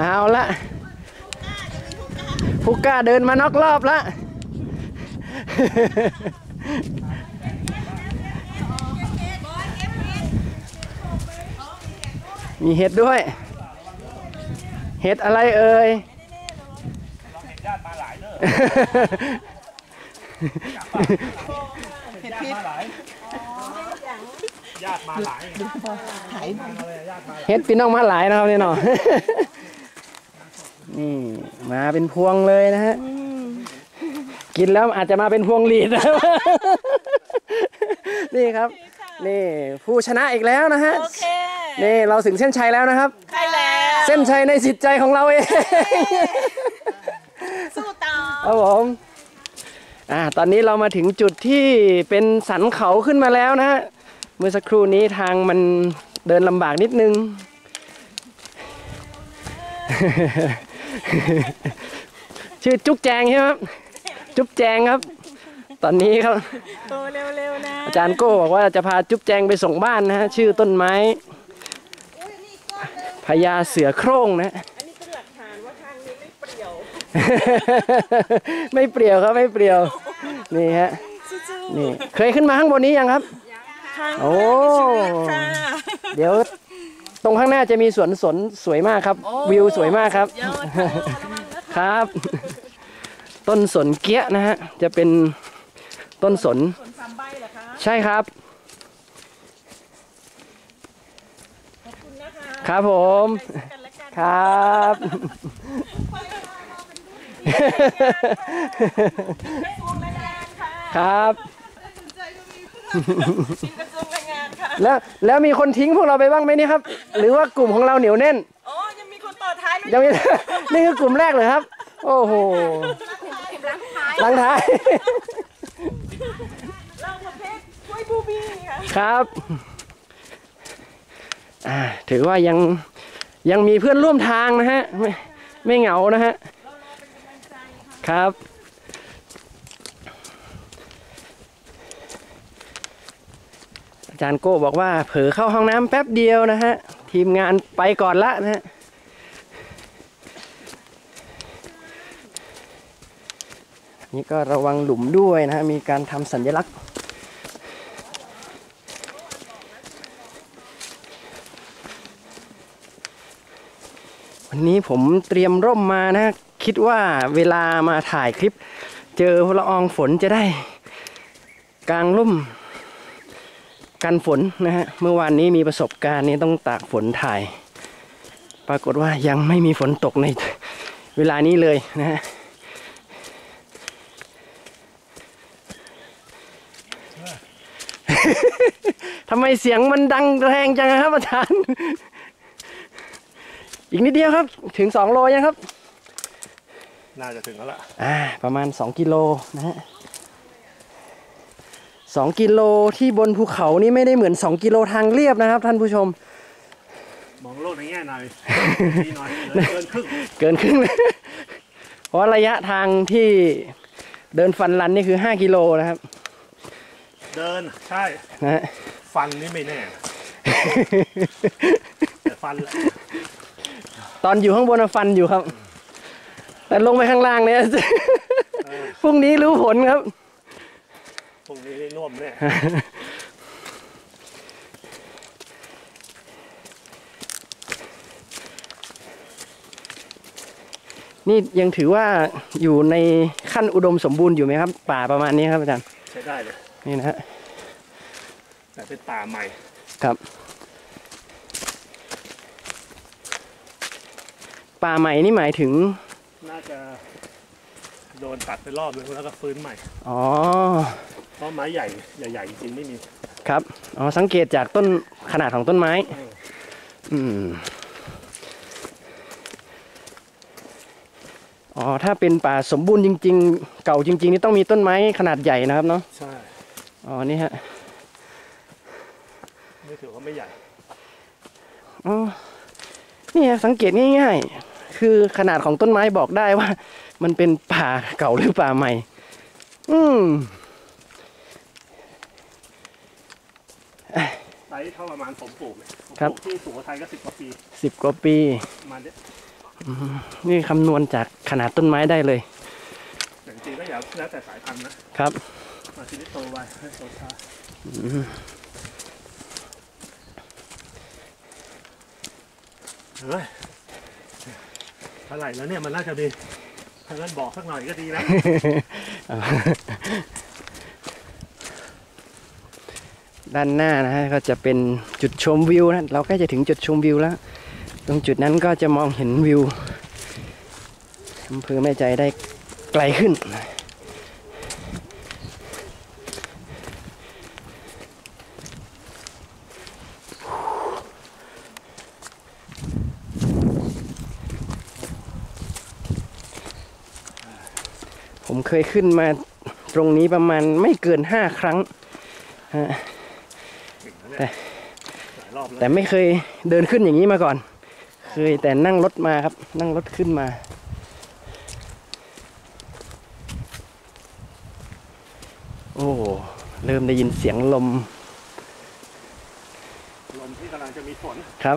เอาละผู้กล้าเดินมานอกรอบละมีเห็ดด้วยเห็ดอะไรเอ่ยญาติมาหลายเด้อญาติมาหลายเห็ดพี่น้องมาหลายนะครับนี่เนาะนี่มาเป็นพวงเลยนะฮะกินแล้วอาจจะมาเป็นพวงหลีดนะนี่ครับนี่ผู้ชนะอีกแล้วนะฮะนี่เราถึงเส้นชัยแล้วนะครับใช่แล้วเส้นชัยในจิตใจของเราเองสู้ต่อครับผมตอนนี้เรามาถึงจุดที่เป็นสันเขาขึ้นมาแล้วนะฮะเมื่อสักครู่นี้ทางมันเดินลำบากนิดนึงชื่อจุ๊กแจงใช่ไหมครับจุ๊บแจงครับตอนนี้ครับโตเร็วๆนะอาจารย์โก้บอกว่าจะพาจุ๊บแจงไปส่งบ้านนะฮะชื่อต้นไม้พญาเสือโคร่งนะอันนี้เป็นหลักฐานว่าทางนี้ไม่เปรี่ยวไม่เปรี่ยวครับไม่เปรี่ยวนี่ฮะนี่เคยขึ้นมาข้างบนนี้ยังครับโอ้เดี๋ยวตรงข้างหน้าจะมีสวนสวยมากครับวิวสวยมากครับครับต้นสนเกี้ยนะฮะจะเป็นต้นสนใช่ครับครับผมครับครับแล้วมีคนทิ้งพวกเราไปบ้างไหมนี่ครับหรือว่ากลุ่มของเราเหนียวแน่นอ๋อยังมีคนต่อท้ายยังมีนี่คือกลุ่มแรกเลยครับโอ้โหหลังท้ายเราประเภทช่วยบูบี้ครับถือว่ายังมีเพื่อนร่วมทางนะฮะไม่เหงานะฮะครับอาจารย์โก้บอกว่าเผลอเข้าห้องน้ำแป๊บเดียวนะฮะทีมงานไปก่อนละนะฮะนี่ก็ระวังหลุมด้วยนะฮะมีการทำสัญลักษณ์วันนี้ผมเตรียมร่มมานะคิดว่าเวลามาถ่ายคลิปเจอละอองฝนจะได้กางร่มกันฝนนะฮะเมื่อวานนี้มีประสบการณ์นี้ต้องตากฝนถ่ายปรากฏว่ายังไม่มีฝนตกในเวลานี้เลยนะฮะทำไมเสียงมันดังแรงจังครับอาจารย์อีกนิดเดียวครับถึง2 โลยังครับน่าจะถึงแล้วล่ะประมาณ2 กิโลนะฮะ2 กิโลที่บนภูเขานี่ไม่ได้เหมือน2 กิโลทางเรียบนะครับท่านผู้ชมมองโลกในแง่หน่อยเกินครึ่งเลยเพราะระยะทางที่เดินฟันรันนี่คือ5 กิโลนะครับเดินใช่นะฟันนี่ไม่แน่แต่ฟันตอนอยู่ข้างบนฟันอยู่ครับแต่ลงไปข้างล่างเนี่ยพรุ่งนี้รู้ผลครับพรุ่งนี้น่วมเนี่ยนี่ยังถือว่าอยู่ในขั้นอุดมสมบูรณ์อยู่ไหมครับป่าประมาณนี้ครับอาจารย์ใช้ได้เลยนี่นะฮะแต่เป็นป่าใหม่ครับป่าใหม่นี่หมายถึงน่าจะโดนตัดไปรอบนึงแล้วก็ฟื้นใหม่อ๋อเพราะไม้ใหญ่จริงๆไม่มีครับสังเกตจากต้นขนาดของต้นไม้ถ้าเป็นป่าสมบูรณ์จริงๆเก่าจริงๆนี่ต้องมีต้นไม้ขนาดใหญ่นะครับเนาะใช่นี่ฮะไม่ถือว่าไม่ใหญ่นี่สังเกตง่ายๆคือขนาดของต้นไม้บอกได้ว่ามันเป็นป่าเก่าหรือป่าใหม่ไซส์เท่าประมาณผมปลูกเลยครับที่สุโขทัยก็10 กว่าปี 10 กว่าปีมาเนี่ยนี่คำนวณจากขนาดต้นไม้ได้เลยแต่จริงๆก็แล้วแต่สายพันธุ์นะครับมาทีนี้โตไวให้โตช้าเฮ้ยเท่าไหร่แล้วเนี่ยมันน่าจะมีทางนั้นบอกสักหน่อยก็ดีนะด้านหน้านะฮะก็จะเป็นจุดชมวิวนะเราใกล้จะถึงจุดชมวิวแล้วตรงจุดนั้นก็จะมองเห็นวิวอำเภอแม่ใจได้ไกลขึ้นผมเคยขึ้นมาตรงนี้ประมาณไม่เกิน5 ครั้งฮะแต่ไม่เคยเดินขึ้นอย่างนี้มาก่อนเคยแต่นั่งรถมาครับนั่งรถขึ้นมาโอ้เริ่มได้ยินเสียงลมที่กำลังจะมีฝนครับ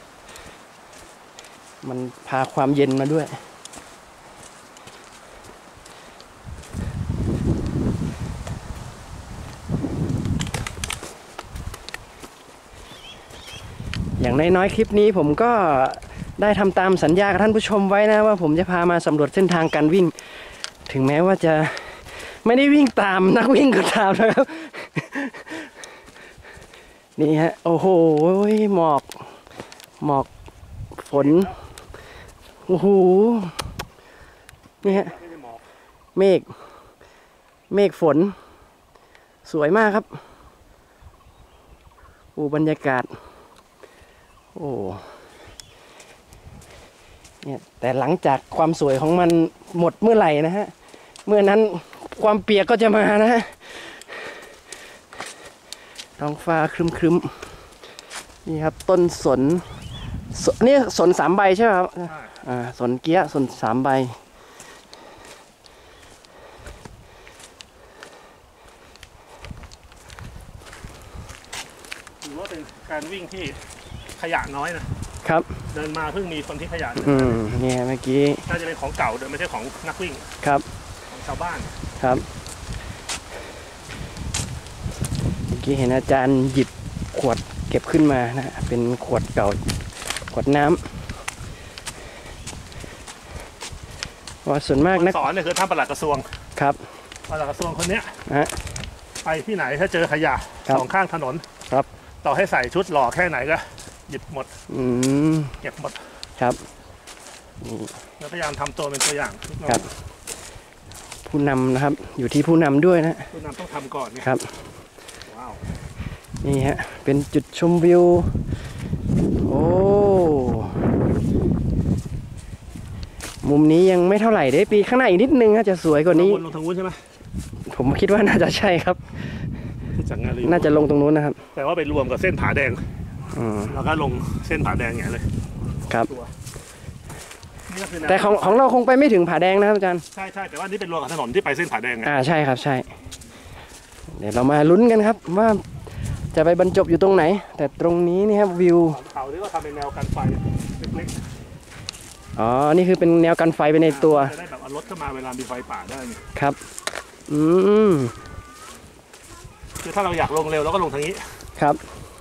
มันพาความเย็นมาด้วยอย่างน้อยๆคลิปนี้ผมก็ได้ทำตามสัญญากับท่านผู้ชมไว้นะว่าผมจะพามาสำรวจเส้นทางการวิ่งถึงแม้ว่าจะไม่ได้วิ่งตามนักวิ่งก็ตามนะครับนี่ฮะโอ้โหหมอกฝนโอ้โหนี่ฮะเมฆฝนสวยมากครับโอ้บรรยากาศโอ้เนี่ยแต่หลังจากความสวยของมันหมดเมื่อไหร่นะฮะเมื่อนั้นความเปียกก็จะมานะฮะท้องฟ้าครึ้มๆนี่ครับต้นสนนี่สน3 ใบใช่ไหมครับสนเกี้ยสน3 ใบถือว่าเป็นการวิ่งที่ขยะน้อยนะครับเดินมาเพิ่งมีคนที่ขยะเนี่ยเมื่อกี้น่าจะเป็นของเก่าเดินไม่ใช่ของนักวิ่งครับของชาวบ้านครับเมื่อกี้เห็นอาจารย์หยิบขวดเก็บขึ้นมานะเป็นขวดเก่าขวดน้ำว่าส่วนมากนักสอนเนี่ยคือท่านปลัดกระทรวงครับปลัดกระทรวงคนเนี้ยไปที่ไหนถ้าเจอขยะ2 ข้างถนนครับต่อให้ใส่ชุดหล่อแค่ไหนก็หยิบหมดเก็บหมดครับแล้วพยายามทำตัวเป็นตัวอย่างครับผู้นำนะครับอยู่ที่ผู้นำด้วยนะผู้นำต้องทำก่อนครับว้าวนี่ฮะเป็นจุดชมวิวโอ้มุมนี้ยังไม่เท่าไหร่ได้ปีข้างหน้าอีกนิดนึงจะสวยกว่านี้ลงทางนู้นใช่ไหมผมคิดว่าน่าจะใช่ครับน่าจะลงตรงนู้นนะครับแต่ว่าไปรวมกับเส้นผาแดงแล้วก็ลงเส้นผาแดงอย่างนี้เลยครับแต่ของเราคงไปไม่ถึงผาแดงนะครับอาจารย์ใช่แต่ว่านี่เป็นรวมกับถนนที่ไปเส้นผาแดงใช่ครับใช่เดี๋ยวเรามาลุ้นกันครับว่าจะไปบรรจบอยู่ตรงไหนแต่ตรงนี้นี่ครับวิวเขาที่ว่าทำเป็นแนวกันไฟเล็กๆนี่คือเป็นแนวกันไฟไปในตัวจะได้แบบเอารถเข้ามาเวลามีไฟป่าได้ครับคือถ้าเราอยากลงเร็วเราก็ลงทางนี้ครับ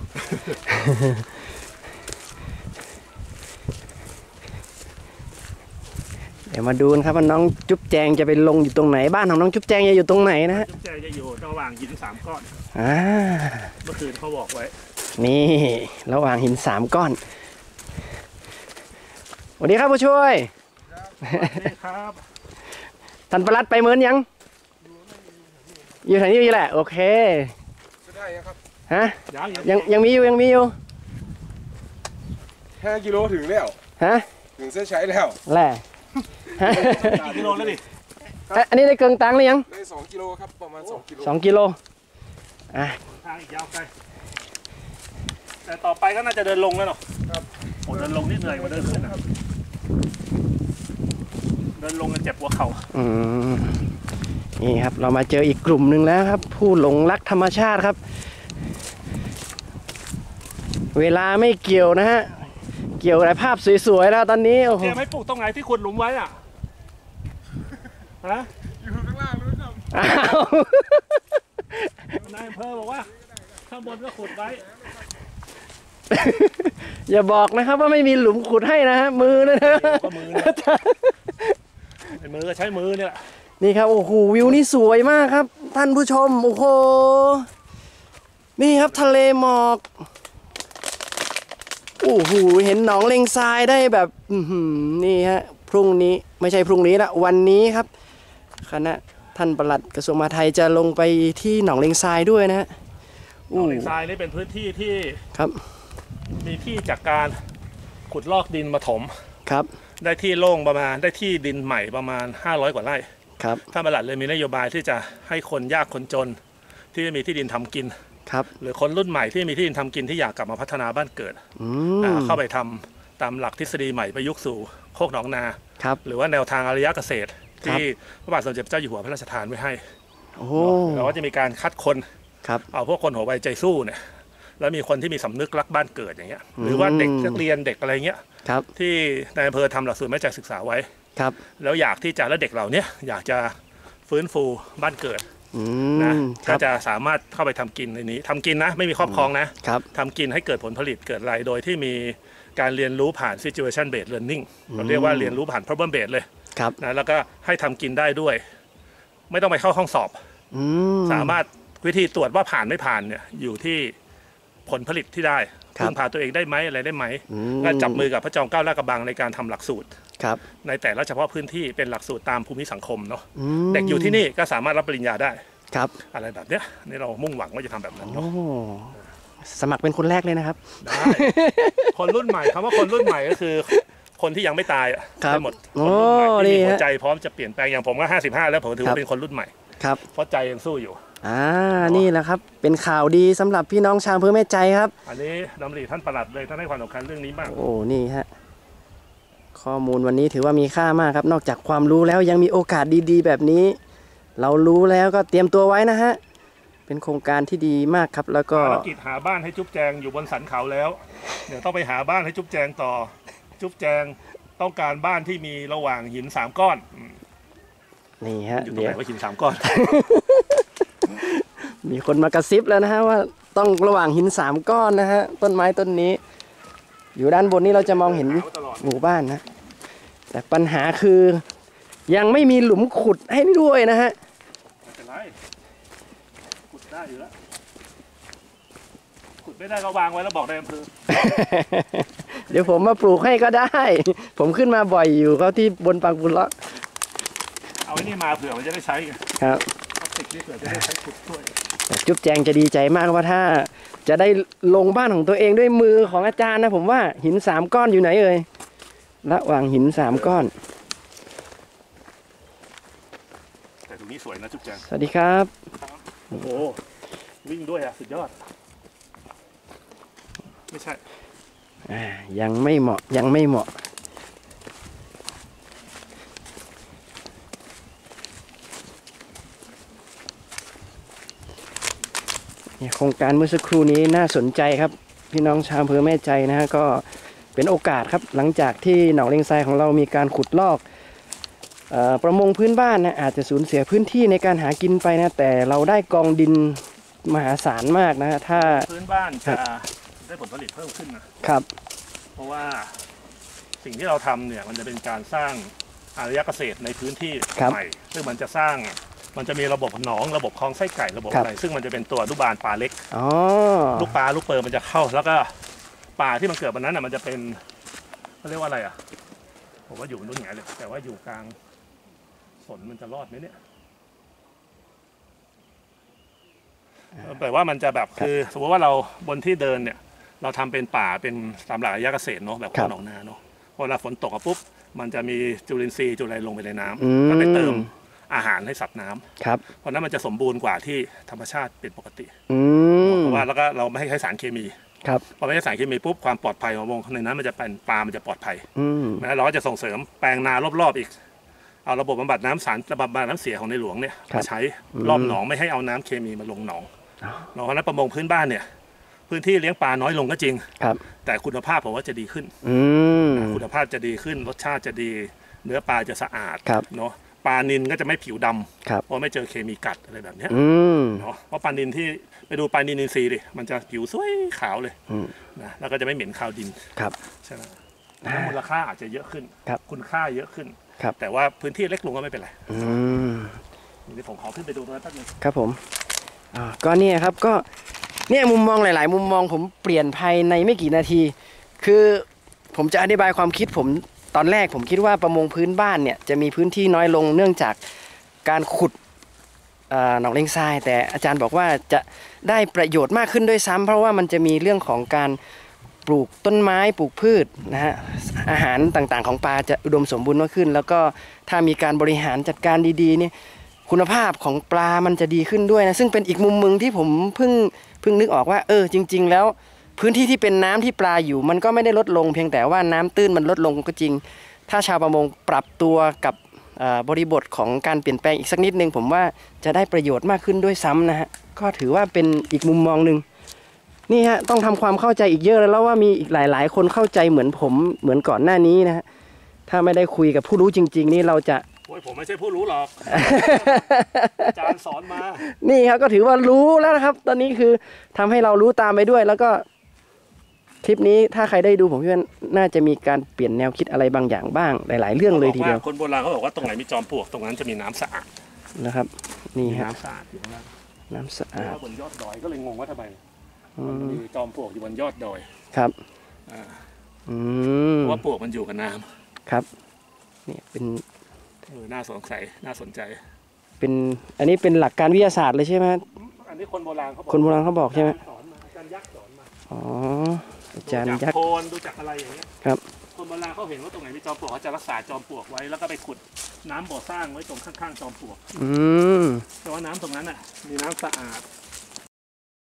เดี๋ยวมาดูนะครับว่าน้องจุ๊บแจงจะไปลงอยู่ตรงไหนบ้านของน้องจุ๊บแจงจะอยู่ตรงไหนนะฮะจุ๊บแจงจะอยู่ระหว่างหิน3 ก้อนเมื่อคืนเขาบอกไว้นี่ระหว่างหิน3 ก้อนสวัสดีครับผู้ช่วยครับท่านปลัดไปเหมือนยังอยู่แถวนี้แหละโอเคได้ครับฮะยังมีอยู่ 5 กิโลถึงแล้วถึงเส้นชัยแล้วแหละกิโลแล้วดิอันนี้ได้เกินตังค์หรือยังได้2 กิโลครับประมาณ2 กิโล 2 กิโลทางอีกยาวไกลแต่ต่อไปก็น่าจะเดินลงแล้วเนาะครับเดินลงนี่เหนื่อยกว่าเดินขึ้นนะเดินลงกันเจ็บหัวเข่านี่ครับเรามาเจออีกกลุ่มหนึ่งแล้วครับผู้หลงรักธรรมชาติครับเวลาไม่เกี่ยวนะฮะเกี่ยวอะไรภาพสวยๆแล้วตอนนี้โอ้โหเจ๊ไม่ปลูกตรงไหนที่ขุดหลุมไว้อ่ะฮะอยู่ข้างล่างนู้นครับอ้าวนายอำเภอบอกว่าข้างบนก็ขุดไว้อย่าบอกนะครับว่าไม่มีหลุมขุดให้นะฮะมือนะฮะก็มือเนี่ยไอ้มือก็ใช้มือเนี่ยแหละนี่ครับโอ้โหวิวนี่สวยมากครับท่านผู้ชมโอ้โหนี่ครับทะเลหมอกโอ้โหเห็นหนองเลงทรายได้แบบนี่ฮะพรุ่งนี้ไม่ใช่พรุ่งนี้ละวันนี้ครับคณะท่านปลัดกระทรวงมหาดไทยจะลงไปที่หนองเลงทรายด้วยนะฮะหนองเลงทรายนี่เป็นพื้นที่ที่ครับมีที่จากการขุดลอกดินมาถมครับได้ที่โล่งประมาณได้ที่ดินใหม่ประมาณ500 กว่าไร่ครับท่านปลัดเลยมีนโยบายที่จะให้คนยากคนจนที่มีที่ดินทำกินครับหรือคนรุ่นใหม่ที่มีที่ดินทำกินที่อยากกลับมาพัฒนาบ้านเกิด เข้าไปทำตามหลักทฤษฎีใหม่ประยุกต์สู่โคกหนองนาครับหรือว่าแนวทางอารยเกษตรที่พระบาทสมเด็จพระเจ้าอยู่หัวพระราชทานไว้ให้โอ้เราก็จะมีการคัดคนครับเอาพวกคนหัวไวใจสู้เนี่ยแล้วมีคนที่มีสำนึกรักบ้านเกิดอย่างเงี้ยหรือว่าเด็กนักเรียนเด็กอะไรเงี้ยครับที่นายอำเภอทำหลักสูตรแม่ใจศึกษาไว้ครับแล้วอยากที่จะแล้วเด็กเหล่านี้อยากจะฟื้นฟูบ้านเกิด นะคก็รับจะสามารถเข้าไปทำกินในนี้ทำกินนะไม่มีครอบครองนะครับ ทำกินให้เกิดผลผลิตเกิดอะไรโดยที่มีการเรียนรู้ผ่าน situation based learning เราเรียกว่าเรียนรู้ผ่าน problem based เลยครับนะแล้วก็ให้ทำกินได้ด้วย ไม่ต้องไปเข้าห้องสอบ สามารถวิธีตรวจว่าผ่านไม่ผ่านเนี่ยอยู่ที่ผลผลิตที่ได้ครับพึ่งพาตัวเองได้ไหมอะไรได้ไหมก็จับมือกับพระจอมเกล้าลาดกระบังในการทำหลักสูตรครับในแต่ละเฉพาะพื้นที่เป็นหลักสูตรตามภูมิสังคมเนาะเด็กอยู่ที่นี่ก็สามารถรับปริญญาได้ครับอะไรแบบเนี้ยนี่เรามุ่งหวังว่าจะทำแบบนั้นโอ้เนาะสมัครเป็นคนแรกเลยนะครับได้คนรุ่นใหม่คำว่าคนรุ่นใหม่ก็คือคนที่ยังไม่ตายอะครับได้หมดโอ้คนรุ่นใหม่ที่นี่มีหัวฮะใจพร้อมจะเปลี่ยนแปลงอย่างผมก็55แล้วผมถือครัว่าบเป็นคนรุ่นใหม่ครับเพราะใจยังสู้อยู่นี่แหละครับเป็นข่าวดีสำหรับพี่น้องชาวอำเภอแม่ใจครับอันนี้ดำริท่านปลัดเลยท่านให้ความสำคัญเรื่องนี้มากโอ้นี่ฮะข้อมูลวันนี้ถือว่ามีค่ามากครับนอกจากความรู้แล้วยังมีโอกาสดีๆ แบบนี้ เรารู้แล้วก็เตรียมตัวไว้นะฮะเป็นโครงการที่ดีมากครับแล้วก็ภารกิจหาบ้านให้จุ๊บแจงอยู่บนสันเขาแล้วเดี๋ยวต้องไปหาบ้านให้จุ๊บแจงต่อ จุ๊บแจงต้องการบ้านที่มีระหว่างหิน3ก้อนนี่ฮะอยู่ตรงเดี๋ยไหวนว่าหิน3ก้อนมีคนมากระซิบแล้วนะฮะว่าต้องระหว่างหิน3ก้อนนะฮะต้นไม้ต้นนี้ อยู่ด้านบนนี้เราจะมองเห็นหมู่บ้านนะแต่ปัญหาคือยังไม่มีหลุมขุดให้ด้วยนะฮะไม่เป็นไรขุดได้อยู่แล้วขุดไม่ได้ก็วางไว้แล้วบอกนายอำเภอเดี๋ยวผมมาปลูกให้ก็ได้ ผมขึ้นมาบ่อยอยู่เขาที่บนปางบุญเลาะเอาไอ้นี่มาเผื่อมันจะได้ใช้ไงครับพลาสติกนี่เผื่อจะได้ใช้ขุดด้วยแต่จุ๊บแจงจะดีใจมากว่าถ้าจะได้ลงบ้านของตัวเองด้วยมือของอาจารย์นะผมว่าหิน3ก้อนอยู่ไหนเอ่ยระหว่างหิน3ก้อนแต่ตรงนี้สวยนะจุ๊บแจงสวัสดีครับโอ้โหวิ่งด้วยอ่ะสุดยอด ไม่ใช่ยังไม่เหมาะยังไม่เหมาะโครงการเมื่อสักครู่นี้น่าสนใจครับพี่น้องชาวอำเภอแม่ใจนะฮะก็เป็นโอกาสครับหลังจากที่หนองเลงทรายของเรามีการขุดลอกประมงพื้นบ้านนะอาจจะสูญเสียพื้นที่ในการหากินไปนะแต่เราได้กองดินมหาศาลมากนะถ้าพื้นบ้านจะได้ผลผลิตเพิ่มขึ้นนะครับ เพราะว่าสิ่งที่เราทำเนี่ยมันจะเป็นการสร้างอารยเกษตรในพื้นที่ครับใหม่ซึ่งมันจะสร้างมันจะมีระบบหนองระบบคลองไส้ไก่ระบบครับอะไรซึ่งมันจะเป็นตัวอนุบาลปลาเล็กอ๋อลูกปลาลูกเปิดมันจะเข้า แล้วก็ปลาที่มันเกิดวันนั้นน่ะมันจะเป็นเขาเรียกว่าอะไรอ่ะผมว่าอยู่บนนู้นไงเลยแต่ว่าอยู่กลางสนมันจะรอดไหมเนี่ยแปลว่ามันจะแบบคือสมมติว่าเราบนที่เดินเนี่ยเราทำเป็นป่าเป็นตามหลักอารยเกษตรเนาะแบบโคกหนองนาเนาะพอเวลาฝนตกอะปุ๊บมันจะมีจุลินทรีย์จุอะไรลงไปในน้ำก็ไปเติมอาหารให้สัตว์น้ำครับเพราะนั้นมันจะสมบูรณ์กว่าที่ธรรมชาติเป็นปกติมเพราะว่าแล้วก็เราไม่ให้ใช้สารเคมีครับพอไม่ใช้สารเคมีปุ๊บความปลอดภัยของวงในนั้นมันจะเป็นปลามันจะปลอดภัย นะเราก็จะส่งเสริมแปลงนารอบๆอีกเอาระบบบำบัดน้ำสารบำบัดน้ำเสียของในหลวงเนี่ยครับมาใช้รอบหนองไม่ให้เอาน้ำเคมีมาลงหนองเพราะฉะนั้นประมงพื้นบ้านเนี่ยพื้นที่เลี้ยงปลาน้อยลงก็จริงครับแต่คุณภาพผมว่าจะดีขึ้นอืมคุณภาพจะดีขึ้นรสชาติจะดี เนื้อปลาจะสะอาดครับเนาะปลานิลก็จะไม่ผิวดำครับเพราะไม่เจอเคมีกัดอะไรแบบเนี้ยอืมเนาะเพราะปลานิลที่ไปดูปลานิลอินทรีย์ดิมันจะผิวสวยขาวเลยอืมนะแล้วก็จะไม่เหม็นคาวดินครับใช่ไหมแล้วมูลค่าอาจจะเยอะขึ้นครับคุณค่าเยอะขึ้นครับแต่ว่าพื้นที่เล็กลงก็ไม่เป็นไรอืมเดี๋ยวผมขอขึ้นไปดูตรงนั้นแป๊บนึงครับผมก็เนี่ยครับก็เนี่ยมุมมองหลาย ๆ มุมมองผมเปลี่ยนภายในไม่กี่นาที คือผมจะอธิบายความคิดผมตอนแรกผมคิดว่าประมงพื้นบ้านเนี่ยจะมีพื้นที่น้อยลงเนื่องจากการขุดหนองเลงทราย แต่อาจารย์บอกว่าจะได้ประโยชน์มากขึ้นด้วยซ้ำเพราะว่ามันจะมีเรื่องของการปลูกต้นไม้ปลูกพืชนะฮะอาหารต่างๆของปลาจะอุดมสมบูรณ์มากขึ้น แล้วก็ถ้ามีการบริหารจัดการดีๆเนี่ยคุณภาพของปลามันจะดีขึ้นด้วยนะซึ่งเป็นอีกมุมมึงที่ผมเพิ่งนึกออกว่าจริง ๆ แล้วพื้นที่ที่เป็นน้ำที่ปลาอยู่มันก็ไม่ได้ลดลงเพียงแต่ว่าน้ำตื้นมันลดลงก็จริง ถ้าชาวประมงปรับตัวกับบริบทของการเปลี่ยนแปลงอีกสักนิดนึงผมว่าจะได้ประโยชน์มากขึ้นด้วยซ้ำนะฮะก็ถือว่าเป็นอีกมุมมองหนึ่งนี่ฮะต้องทำความเข้าใจอีกเยอะแล้วว่ามีอีกหลายๆ คนเข้าใจเหมือนผมเหมือนก่อนหน้านี้นะฮะถ้าไม่ได้คุยกับผู้รู้จริง ๆ นี่เราจะโอ้ยผมไม่ใช่ผู้รู้หรอก อาจารย์สอนมานี่ครับก็ถือว่ารู้แล้วนะครับ ตอนนี้คือทำให้เรารู้ตามไปด้วย แล้วก็คลิปนี้ถ้าใครได้ดูผมคิดว่าน่าจะมีการเปลี่ยนแนวคิดอะไรบางอย่างบ้างหลาย ๆ เรื่องเลยทีเดียวคนโบราณเขาบอกว่าตรงไหนมีจอมปลวกตรงนั้นจะมีน้ำสะอาดนะครับ นี่มีฮะน้ำสะอาดอยู่ข้างล่างน้ำสะเพราะอาดว่าบนยอดดอยก็เลยงงว่าทำไมอืมันมมีจอมปลวกอยู่บนยอดดอยครับอ่าอืมเพราะว่าปลวกมันอยู่กับน้ำครับนี่เป็นน่าสงสัยน่าสนใจอันนี้เป็นหลักการวิทยาศาสตร์เลยใช่ไหมอันนี้คนโบราณเขาบอกคนโบราณเขาบอกใช่ไหมสอนมาอาจารย์ยักษ์สอนมาอ๋ออาจารย์ดูยัจากกษ์โคนดูจากอะไรอย่างเงี้ยครับคนโบราณเขาเห็นว่าตรงไหนมีจอมปลวกเขาจะรักษาจอมปลวกไว้แล้วก็ไปขุดน้ำบ่อสร้างไว้ตรงข้างๆจอมปลวกอืมแต่ว่าน้ำตรงนั้นน่ะมีน้ำสะอาด